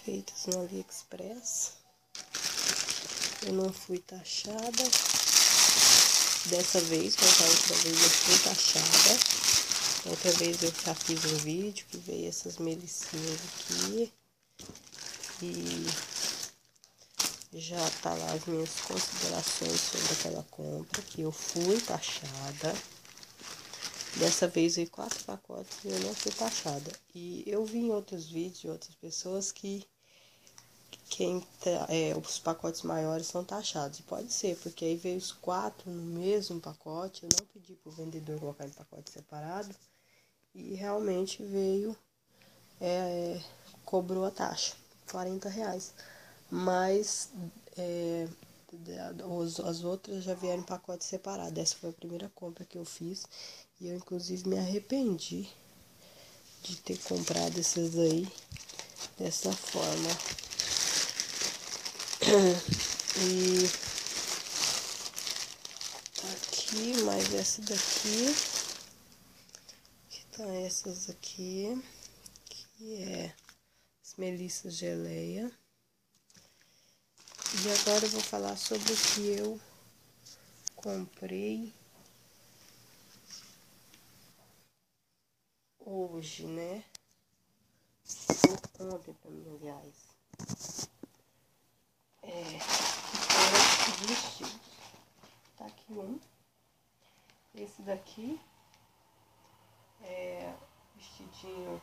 feitas no AliExpress. Eu não fui taxada. Dessa vez, mas a outra vez eu fui taxada. Outra vez eu já fiz um vídeo que veio essas melicinhas aqui. E já tá lá as minhas considerações sobre aquela compra, que eu fui taxada. Dessa vez veio 4 pacotes e eu não fui taxada. E eu vi em outros vídeos de outras pessoas que os pacotes maiores são taxados. E pode ser, porque aí veio os 4 no mesmo pacote. Eu não pedi pro vendedor colocar em pacote separado. E realmente veio, cobrou a taxa, R$40. Mas as outras já vieram em pacote separado. Essa foi a primeira compra que eu fiz. E eu, inclusive, me arrependi de ter comprado esses aí dessa forma. E aqui, mais essa daqui. Então, essas aqui, que é as melissas geleia. E agora eu vou falar sobre o que eu comprei hoje, né? Ou ontem pra mim, aliás. Foram vestidos. Tá aqui um. Esse daqui é vestidinho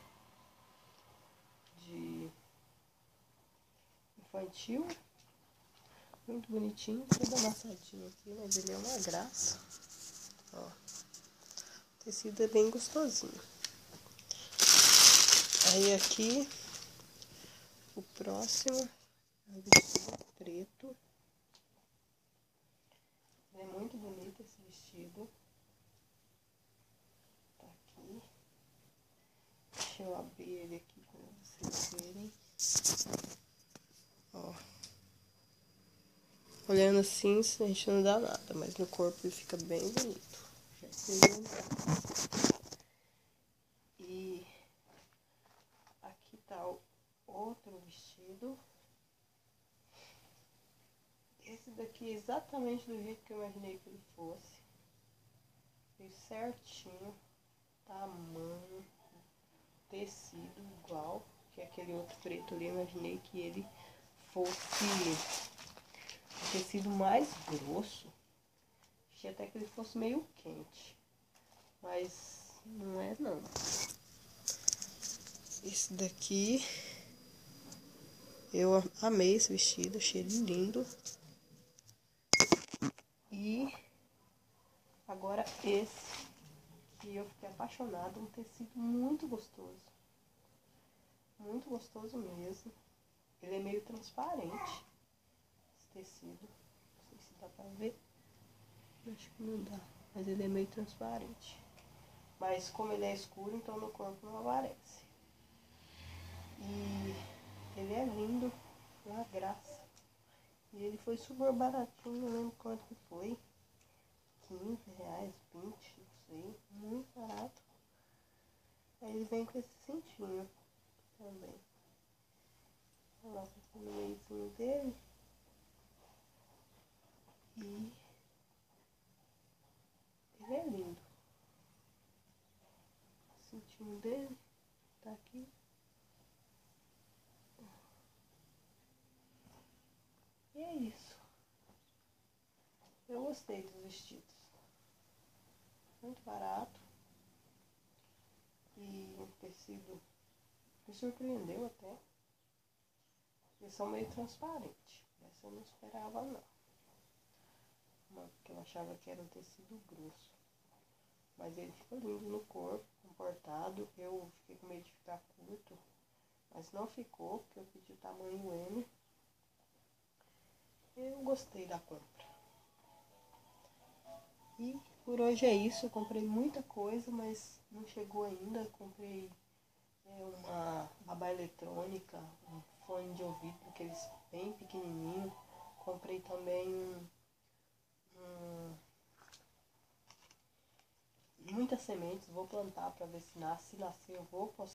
de infantil. Muito bonitinho, todo amassadinho aqui, mas ele é uma graça. Ó, o tecido é bem gostosinho. Aí aqui, o próximo é o vestido preto. É muito bonito esse vestido. Tá aqui. Deixa eu abrir ele aqui pra vocês verem. Ó. Olhando assim, a gente não dá nada, mas no corpo ele fica bem bonito. E aqui tá o outro vestido. Esse daqui é exatamente do jeito que eu imaginei que ele fosse. Fez certinho, tamanho, tecido igual, que aquele outro preto ali, eu imaginei que ele fosse um tecido mais grosso. Achei até que ele fosse meio quente, mas não é não. Esse daqui, eu amei esse vestido, achei ele lindo. E agora esse, que eu fiquei apaixonada, um tecido muito gostoso. Muito gostoso mesmo. Ele é meio transparente, esse tecido. Não sei se dá pra ver. Acho que não dá, mas ele é meio transparente. Mas como ele é escuro, então no corpo não aparece. E ele é lindo, uma graça. E ele foi super baratinho, não lembro quanto que foi. R$15, 20, não sei. Muito barato. Aí ele vem com esse cintinho também. Coloca aqui no meiozinho dele. E ele é lindo. O cintinho dele tá aqui. E é isso. Eu gostei dos vestidos. Muito barato. E o tecido me surpreendeu até. Eles são meio transparentes. Essa eu não esperava não. Porque eu achava que era um tecido grosso. Mas ele ficou lindo no corpo, comportado. Eu fiquei com medo de ficar curto. Mas não ficou, porque eu pedi o tamanho M. Eu gostei da compra. E por hoje é isso. Eu comprei muita coisa, mas não chegou ainda. Eu comprei uma babá eletrônica, um fone de ouvido, aqueles bem pequenininho. Comprei também muitas sementes. Vou plantar para ver se nasce. Se nascer, eu vou